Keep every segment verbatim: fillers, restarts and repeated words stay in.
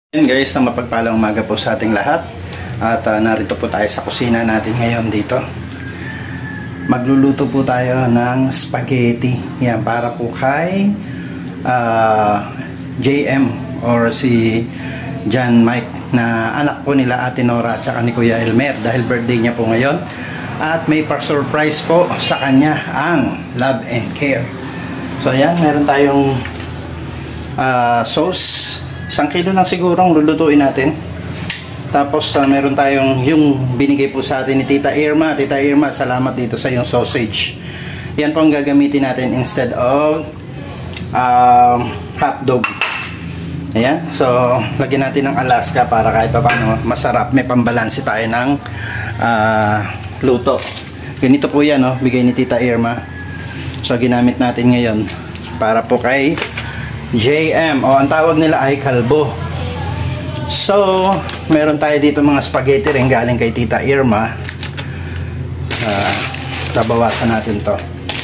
Guys, na mapagpalang umaga po sa ating lahat. At uh, narito po tayo sa kusina natin ngayon dito. Magluluto po tayo ng spaghetti. Yan, para po kay uh, J M or si John Mike na anak po nila Ate Nora at saka ni Kuya Elmer dahil birthday niya po ngayon. At may pa-surprise po sa kanya ang Love and Care. So ayan, meron tayong uh, sauce. Isang kilo lang siguro ang lulutuin natin. Tapos uh, meron tayong yung binigay po sa atin ni Tita Irma. Tita Irma, salamat dito sa yung sausage. Yan po ang gagamitin natin instead of uh, hotdog. Ayan. So, lagyan natin ng Alaska para kahit pa paano masarap. May pambalansi tayo ng uh, luto. Ganito po yan, no? Bigay ni Tita Irma. So, ginamit natin ngayon para po kay J M, o ang tawag nila ay kalbo. So, meron tayo dito mga spaghetti rin galing kay Tita Irma. Uh, tabawasan natin to.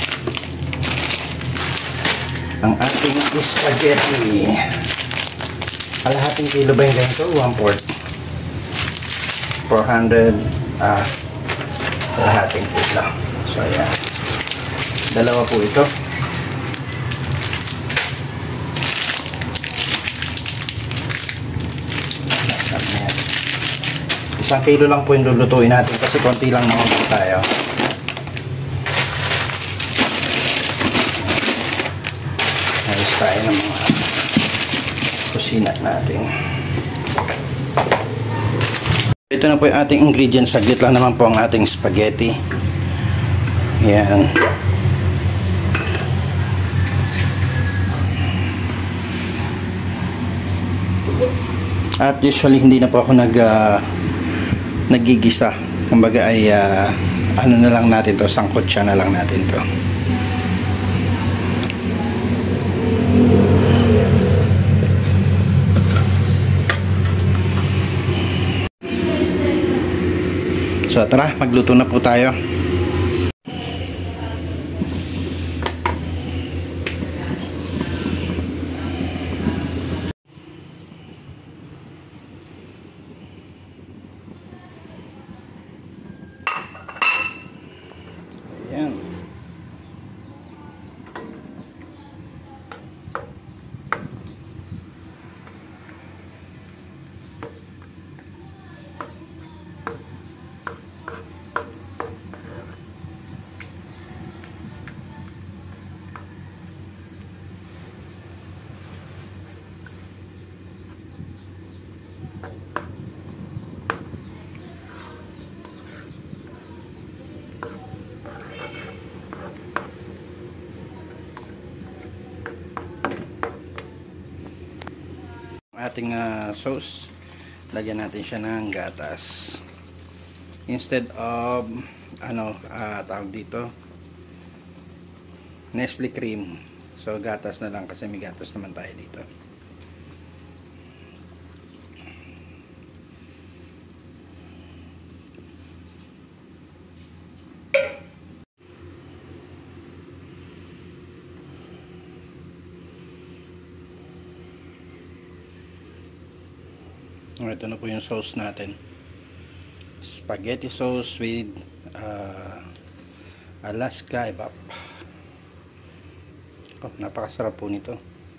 Ang ating spaghetti. Kalahating kilo ba yung ganito? one fourth. four hundred. Ah, kalahating kilo. So, ayan. Dalawa po ito. Isang kilo lang po yung lulutuin natin kasi konti lang naman po tayo. Ayos tayo ng mga kusina natin. Ito na po yung ating ingredients. Saglit lang naman po ang ating spaghetti. Yan. At usually hindi na po ako nag uh, nagigisa. Kumbaga ay uh, ano na lang natin to, sangkot siya na lang natin to. So tara, magluto na po tayo. Ayan. Ating uh, sauce, lagyan natin siya ng gatas instead of ano uh, tawag dito Nestle cream. So gatas na lang kasi may gatas naman tayo dito. Ito na po yung sauce natin. Spaghetti sauce with uh, Alaska evap. Oh, napakasarap po nito.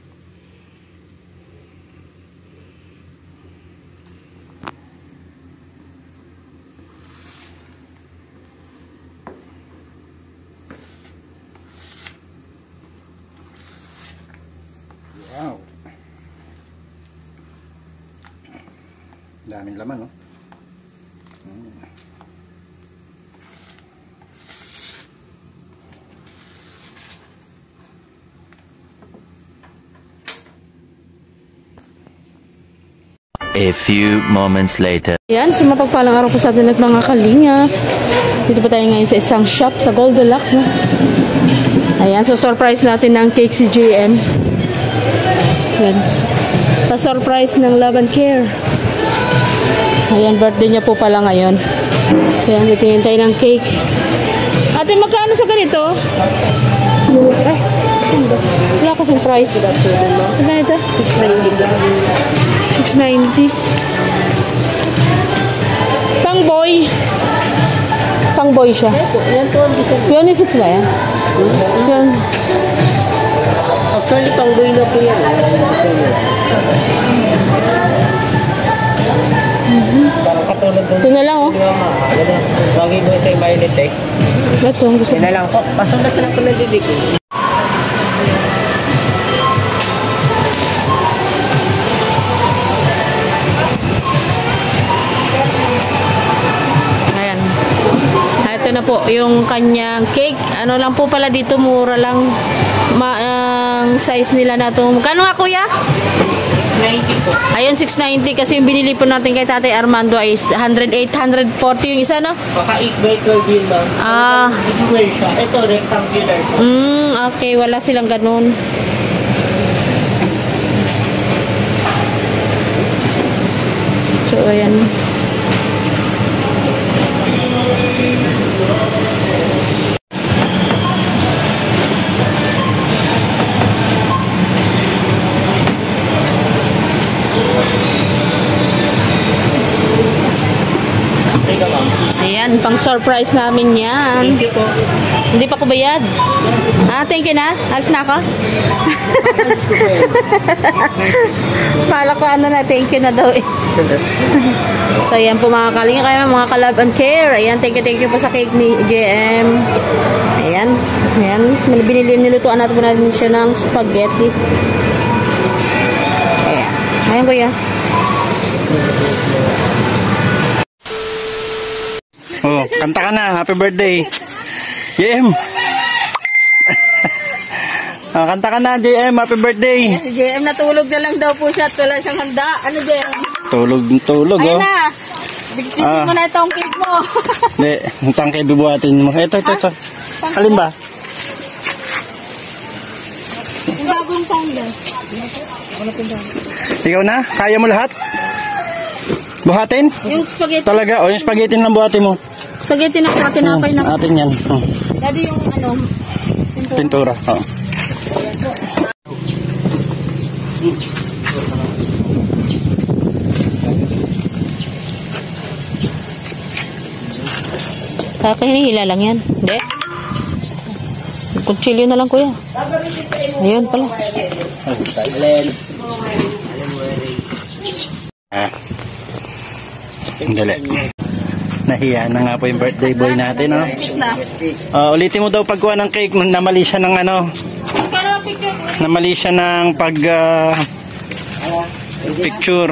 Wow. Daming laman, no? Hmm. A few moments later. Yan, so mapagpalang araw po sa atin at mga kalinga. Dito pa tayo ngayon sa isang shop sa Goldilocks, no? Ayan, so surprise natin ng cake si J M. Yan. Pa-surprise ng Love and Care. Ayan, birthday niya po pala ngayon. So yan, titingin tayo ng cake. Ate, magkano sa ganito? Ay, wala kasing price. Magkano ito? six ninety. six ninety. Pang boy. Pang boy siya. Yan po. Yan yung six ba yan? Yan. Actually, pang boy na po yan. Parang katulad doon. Ito na lang, oh. Lagi mo sa Militech. Ito, ang gusto Yan ko. na lang po. Pasunod na lang po ng bibig. Ayan. Ah, ito na po, yung kanyang cake. Ano lang po pala dito, mura lang. Ma ang size nila na ito. Kano nga, kuya? ninety po. Ayun, six ninety kasi yung binili po natin kay Tatay Armando ay one hundred eight, one forty yung isa, no? Baka eight by twelve yun lang. Ah. Square siya. Ito, rectangular. Mm, okay, wala silang ganun. So, ayan. Teka ma'am. Ayan, pang surprise namin yan. Thank you po. Hindi pa ko bayad. Ah, thank you na. Alis na ako. Kala ko ano na, thank you na daw eh. So, ayan po mga kalinga kayo, mga ka-love and care. Ayan, thank you, thank you po sa cake ni J M. Ayan, ayan. Binili, nilutuan natin po natin siya ng spaghetti. Ayan. Ayan, kuya. Oh, kanta ka na. Happy birthday. J M. Oh, kanta ka na, J M. Happy birthday. Si J M natulog na lang daw po siya at wala siyang handa. Ano, J M? Tulog, tulog, Ayan oh. na. Bigtin Ah. mo na itong cake mo. Hindi, yung tangke bibuhatin mo. Ito, ito, ito. Alin ba? Yung bagong tangga. Ikaw na? Kaya mo lahat? Buhatin? Yung spaghetti. Talaga? O, yung spaghetti lang buhatin mo. Spaghetti na sa tinapay na. Hmm, atin yan. Hmm. Daddy, yung ano, pintura. Pintura. Oh. Kakahinihila lang yan. Hindi. Kutsilyo na lang, kuya. Ayun pala. Ah. Dali. Nahiya na nga po yung birthday boy natin, no? Uh, ulitin mo daw pagkuha ng cake. Namali siya ng ano. Namali siya ng pag uh, picture.